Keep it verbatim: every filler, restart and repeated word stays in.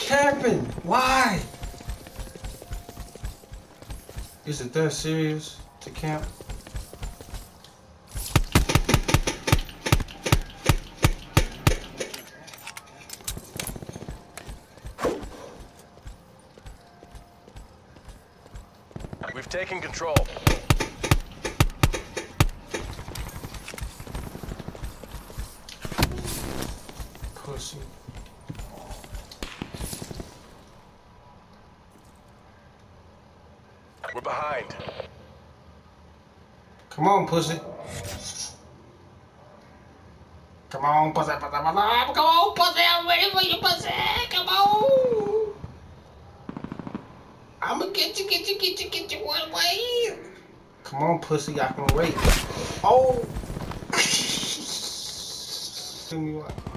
camping? Why? Is it that serious to camp? We've taken control. Pussy. We're behind. Come on, pussy. Come on, pussy, pussy, pussy. Come on, pussy. I'm ready for you, pussy. Come on. I'ma get you, get you, get you, get you one way. Come on, pussy. I can wait. Oh. Give me one.